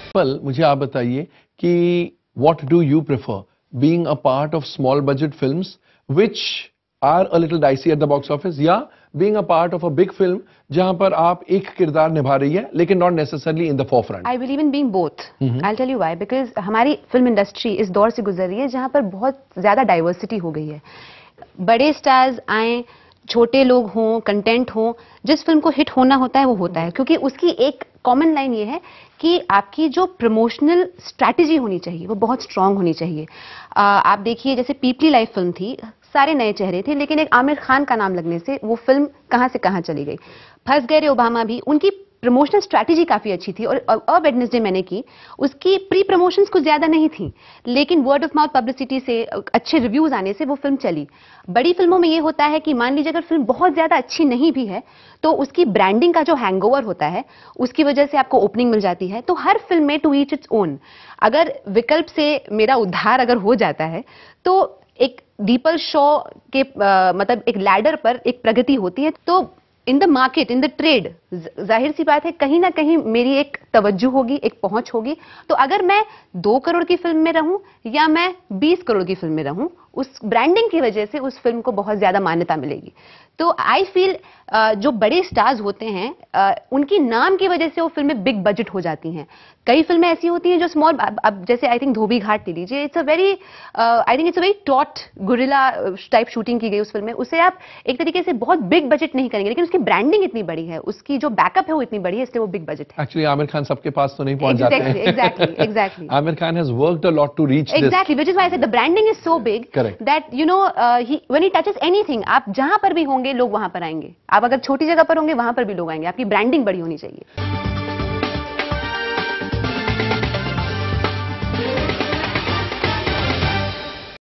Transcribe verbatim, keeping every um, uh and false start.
पल मुझे आप बताइए कि what do you prefer, being a part of small budget films which are a little dicey at the box office, या being a part of a big film जहां पर आप एक किरदार निभा रही है लेकिन not necessarily in the forefront? I believe in being both. Mm-hmm. I'll tell you why. Because हमारी फिल्म इंडस्ट्री इस दौर से गुजर रही है जहां पर बहुत ज्यादा डाइवर्सिटी हो गई है. बड़े स्टार्स आए, छोटे लोग हों, कंटेंट हो, जिस फिल्म को हिट होना होता है वो होता है, क्योंकि उसकी एक कॉमन लाइन ये है कि आपकी जो प्रमोशनल स्ट्रैटेजी होनी चाहिए वो बहुत स्ट्रांग होनी चाहिए. आ, आप देखिए जैसे पीपली लाइफ फिल्म थी, सारे नए चेहरे थे, लेकिन एक आमिर खान का नाम लगने से वो फिल्म कहां से कहां चली गई. फंस गए रे ओबामा भी, उनकी प्रमोशनल स्ट्रैटेजी काफी अच्छी थी. और अ वेडनेसडे मैंने की, उसकी प्री प्रमोशंस कुछ ज्यादा नहीं थी, लेकिन वर्ड ऑफ माउथ पब्लिसिटी से, अच्छे रिव्यूज आने से वो फिल्म चली. बड़ी फिल्मों में ये होता है कि मान लीजिए अगर फिल्म बहुत ज्यादा अच्छी नहीं भी है तो उसकी ब्रांडिंग का जो हैंगओवर होता है उसकी वजह से आपको ओपनिंग मिल जाती है. तो हर फिल्म में टू ईच इट्स ओन. अगर विकल्प से मेरा उद्धार अगर हो जाता है तो एक दीपल शो के आ, मतलब एक लैडर पर एक प्रगति होती है. तो in the market, in the trade, जाहिर सी बात है कहीं ना कहीं मेरी एक तवज्जो होगी, एक पहुंच होगी. तो अगर मैं दो करोड़ की फिल्म में रहूं या मैं बीस करोड़ की फिल्म में रहूं, उस ब्रांडिंग की वजह से उस फिल्म को बहुत ज्यादा मान्यता मिलेगी. तो आई फील जो बड़े स्टार्स होते हैं uh, उनकी नाम की वजह से वो फिल्में बिग बजट हो जाती हैं. कई फिल्में ऐसी होती हैं जो स्मॉल, अब जैसे आई थिंक धोबी घाट ले लीजिए, it's a very I think it's a very taut guerrilla type shooting की गई उस फिल्म में. उसे आप एक तरीके से बहुत बिग बजट नहीं करेंगे, लेकिन उसकी ब्रांडिंग इतनी बड़ी है, उसकी जो बैकअप है वो इतनी बड़ी है, इसलिए वो बिग बजट है. एक्चुअली आमिर खान सबके पास तो नहीं पहुंच जाते हैं. Exactly exactly Aamir Khan has worked a lot to reach this. Exactly, which is why I said the branding is so big that you know he when he touches anything, आप जहां पर भी होंगे लोग वहां पर आएंगे. आप अगर छोटी जगह पर होंगे वहां पर भी लोग आएंगे. आपकी ब्रांडिंग बड़ी होनी चाहिए.